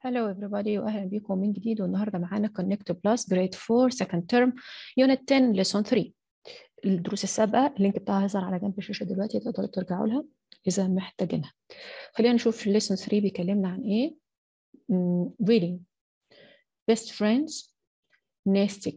Hello everybody وأهلا بكم من جديد. والنهاردة معانا Connect Plus Grade 4 Second Term Unit 10 Lesson 3. الدروس السابقة اللينك بتاعها هيظهر على جنب الشاشة دلوقتي، تقدروا ترجعوا لها إذا محتاجينها. خلينا نشوف Lesson 3 بيكلمنا عن إيه. Reading Best Friends Nasty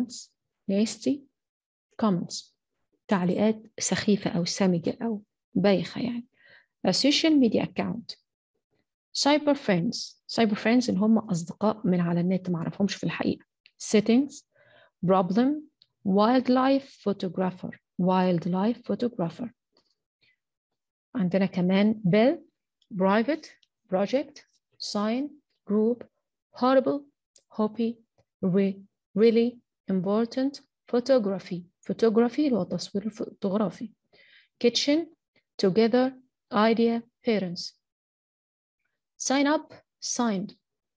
Comments تعليقات سخيفة أو سامجة أو بايخة يعني. A social media account Cyber friends اللي هم أصدقاء من على النت ما أعرفهمش في الحقيقة. Settings problem wildlife photographer. عندنا كمان bill private project sign group horrible hoppy really important photography اللي هو التصوير الفوتوغرافي. kitchen together idea parents. Sign up, signed.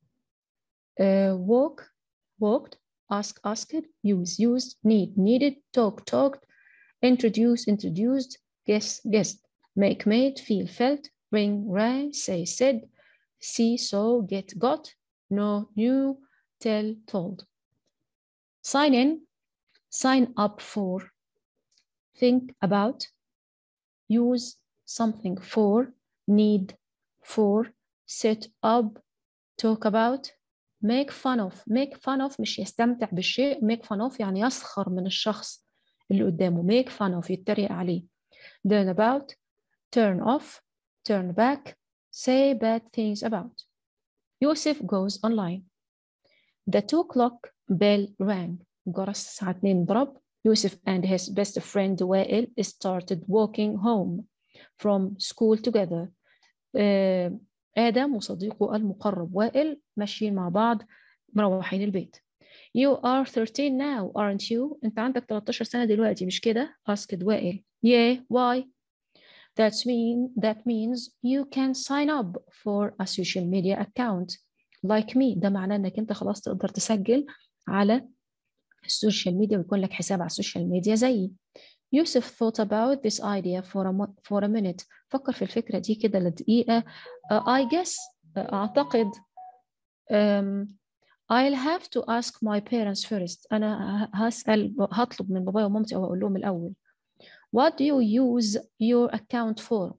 Walked, asked, used, needed, talked, introduced, guessed, make, made, feel, felt, ring, rang, say, said, see, saw, get, got, know, knew, tell, told. Sign in, sign up for, think about, use something for, need for, set up, talk about, make fun of مش يستمتع بالشيء. make fun of يعني يسخر من الشخص اللي قدامه. make fun of يتريق عليه. learn about, turn off, turn back, say bad things about. يوسف goes online. The 2 o'clock bell rang. جرس الساعة 2 ضرب. يوسف and his best friend وائل started walking home from school together. آدم وصديقه المقرب وائل ماشيين مع بعض مروحين البيت. You are 13 now, aren't you? أنت عندك 13 سنة دلوقتي مش كده؟ asked وائل. Yeah, why? That means you can sign up for a social media account like me. ده mعناه إنك أنت خلاص تقدر تسجل على السوشيال ميديا ويكون لك حساب على السوشيال ميديا زيي. يوسف thought about this idea for a minute. فكر في الفكرة دي كده لدقيقة. I guess أعتقد I'll have to ask my parents first. أنا هطلب من بابايا ومامتي أو أقول لهم الأول. What do you use your account for?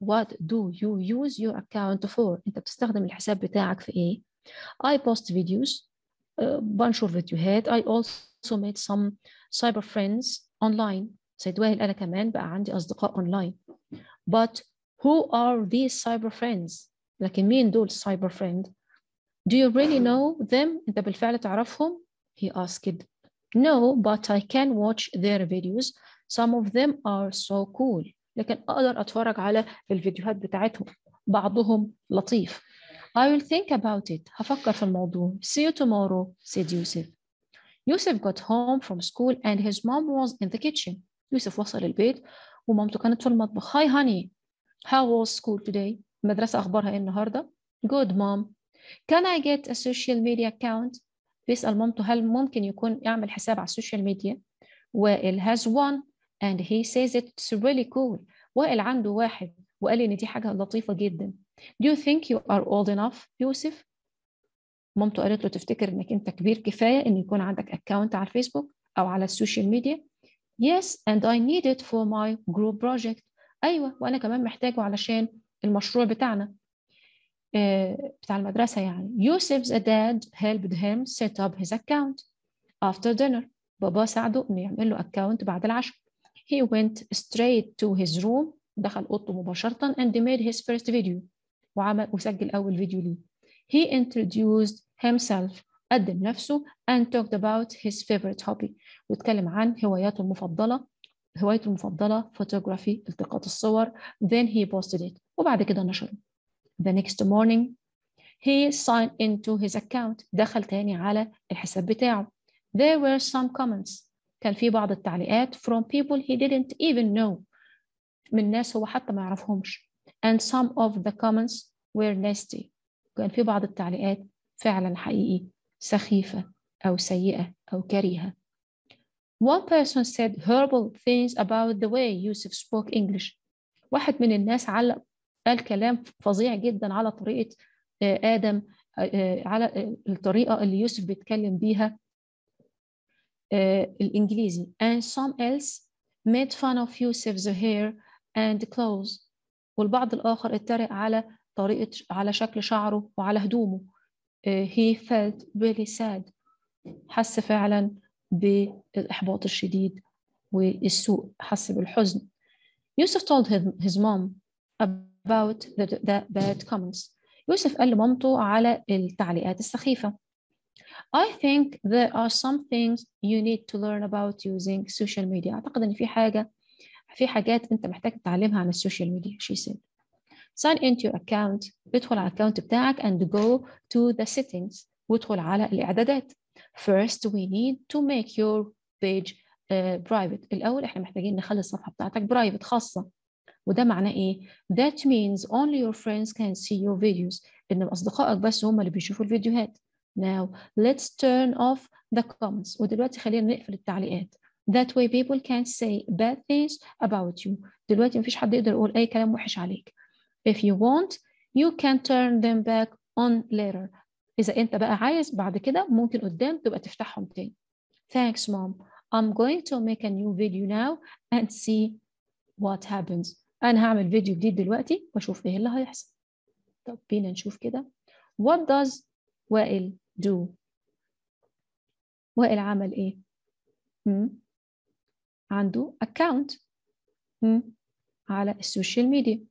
أنت بتستخدم الحساب بتاعك في إيه؟ I post videos. بنشر فيديوهات. I also made some cyber friends online. سيد وائل أنا كمان بقى عندي أصدقاء أونلاين. But who are these cyber friends? لكن مين دول cyber friend? Do you really know them? أنت بالفعل تعرفهم؟ He asked. No, but I can watch their videos. Some of them are so cool. لكن أقدر أتفرج على الفيديوهات بتاعتهم. بعضهم لطيف. I will think about it. هفكر في الموضوع. See you tomorrow, said Yusuf. Yusuf got home from school and his mom was in the kitchen. يوسف وصل البيت ومامته كانت في المطبخ. Hi honey, how was school today? المدرسة أخبارها إيه النهاردة؟ Good mom. Can I get a social media account? بيسأل مامته هل ممكن يكون يعمل حساب على السوشيال ميديا؟ وائل has one and he says it's really cool. وائل عنده واحد وقال لي إن دي حاجة لطيفة جدا. Do you think you are old enough, يوسف؟ مامته قالت له تفتكر إنك أنت كبير كفاية إن يكون عندك أكاونت على الفيسبوك أو على السوشيال ميديا؟ Yes, and I need it for my group project. أيوة وأنا كمان محتاجه علشان المشروع بتاعنا بتاع المدرسة يعني. Yusuf's dad helped him set up his account after dinner. بابا ساعده إنه يعمل له account بعد العشاء. He went straight to his room. دخل أوضته مباشرة and made his first video. وسجل أول فيديو ليه. He introduced himself. قدم نفسه and talked about his favorite hobby. واتكلم عن هوايته المفضلة photography التقاط الصور. Then he posted it. وبعد كده نشره. The next morning he signed into his account. دخل تاني على الحساب بتاعه. There were some comments. كان في بعض التعليقات from people he didn't even know. من ناس هو حتى ما يعرفهمش. And some of the comments were nasty. كان في بعض التعليقات فعلا حقيقي سخيفة أو سيئة أو كريهة. One person said horrible things about the way Yusuf spoke English. واحد من الناس قال كلام فظيع جدا على طريقة آدم على الطريقة اللي يوسف بيتكلم بيها الإنجليزي. And some else made fun of Yusuf's hair and clothes. والبعض الآخر اتريق على شكل شعره وعلى هدومه. He felt really sad. حس فعلا بالإحباط الشديد والسوء، حس بالحزن. Yusuf told his mom about the bad comments. يوسف قال لمامته على التعليقات السخيفة. I think there are some things you need to learn about using social media. أعتقد إن في حاجات أنت محتاج تتعلمها عن السوشيال ميديا. She said. Sign into your account. ادخل على الأكاونت بتاعك and go to the settings. وادخل على الإعدادات. First we need to make your page private. الأول إحنا محتاجين نخلي الصفحة بتاعتك private خاصة. وده معناه إيه؟ That means only your friends can see your videos. إن أصدقائك بس هم اللي بيشوفوا الفيديوهات. Now let's turn off the comments. ودلوقتي خلينا نقفل التعليقات. That way people can't say bad things about you. دلوقتي مفيش حد يقدر يقول أي كلام وحش عليك. If you want, you can turn them back on later. إذا أنت بقى عايز بعد كده ممكن قدام تبقى تفتحهم تاني. Thanks, Mom. I'm going to make a new video now and see what happens. أنا هعمل فيديو جديد دلوقتي وأشوف إيه اللي هيحصل. طب بينا نشوف كده. What does وائل do? وائل عمل إيه؟ عنده account على السوشيال ميديا.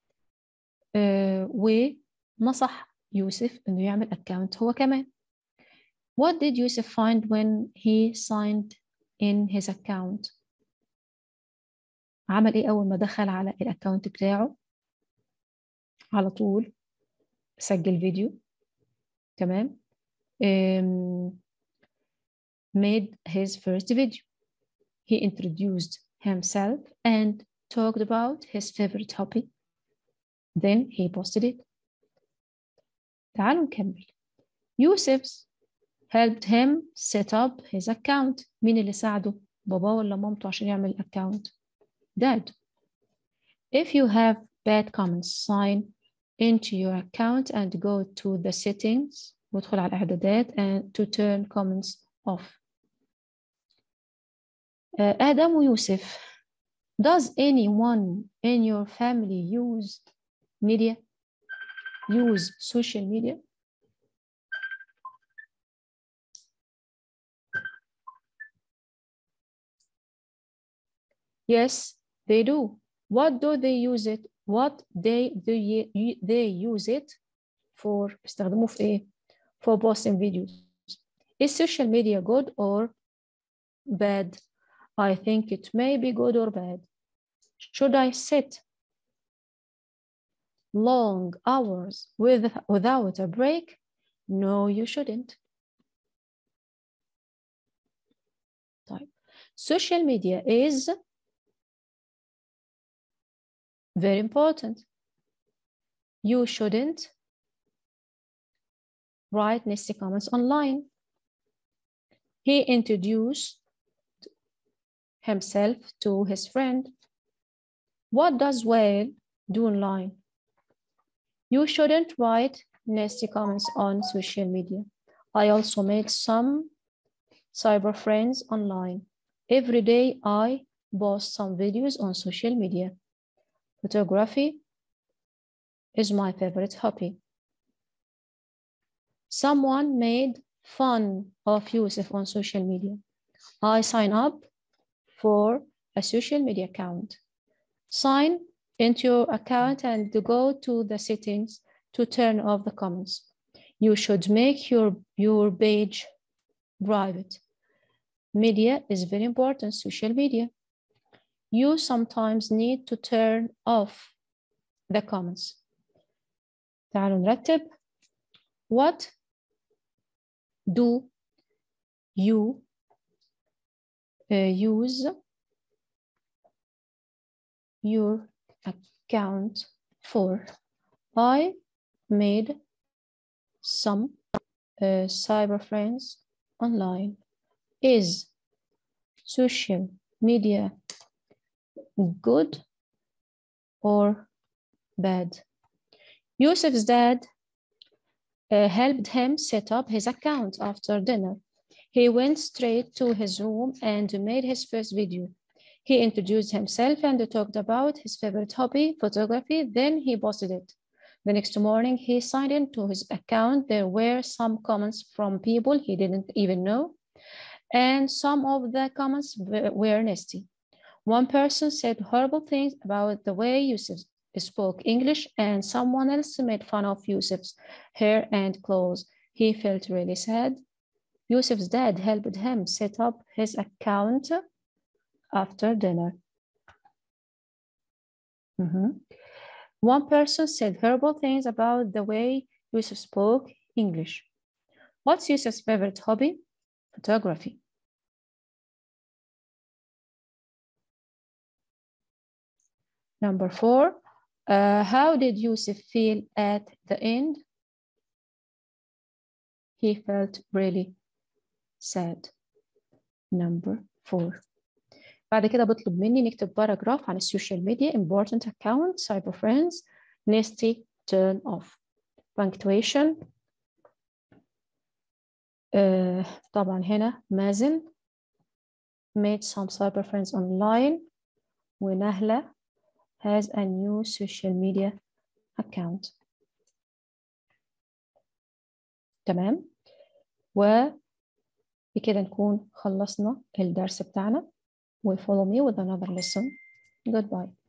ونصح يوسف إنه يعمل account هو كمان. What did Yusuf find when he signed in his account? عمل إيه أول ما دخل على الأكاونت بتاعه؟ على طول سجل فيديو. تمام. made his first video. He introduced himself and talked about his favorite hobby. Then he posted it. تعالوا نكمل. Yusuf helped him set up his account. مين اللي ساعده؟ باباه ولا مامته عشان يعمل account؟ Dad. If you have bad comments, sign into your account and go to the settings. وادخل على الإعدادات and to turn comments off. آدم ويوسف. Does anyone in your family use media? Use social media? Yes, they do. What do they use it? What they use it for? استخدموه في إيه؟ For posting videos. Is social media good or bad? I think it may be good or bad. Should I sit long hours without a break? No, you shouldn't. طيب. Social media is very important. You shouldn't write nasty comments online. He introduced himself to his friend. What does Whale do online? You shouldn't write nasty comments on social media. I also made some cyber friends online. Every day I post some videos on social media. Photography is my favorite hobby. Someone made fun of Yusuf on social media. I sign up for a social media account. Sign into your account and go to the settings to turn off the comments. You should make your page private. Media is very important, social media. You sometimes need to turn off the comments. تعالوا نرتب. What do you use your account for? I made some cyber friends online. Is social media good or bad? Yusuf's dad helped him set up his account after dinner. He went straight to his room and made his first video. He introduced himself and talked about his favorite hobby, photography, then he posted it. The next morning, he signed into his account. There were some comments from people he didn't even know, and some of the comments were nasty. One person said horrible things about the way Yusuf spoke English, and someone else made fun of Yusuf's hair and clothes. He felt really sad. Yusuf's dad helped him set up his account after dinner. One person said horrible things about the way Yusuf spoke English. What's Yusuf's favorite hobby? Photography. Number 4, how did Yusuf feel at the end? He felt really sad. Number 4. بعد كده بطلب مني نكتب باراجراف عن السوشيال ميديا important account cyber friends nasty turn off punctuation. طبعا هنا مازن made some cyber friends online ونهلة has a new social media account. تمام. وبكده نكون خلصنا الدرس بتاعنا. We follow me with another lesson. Goodbye.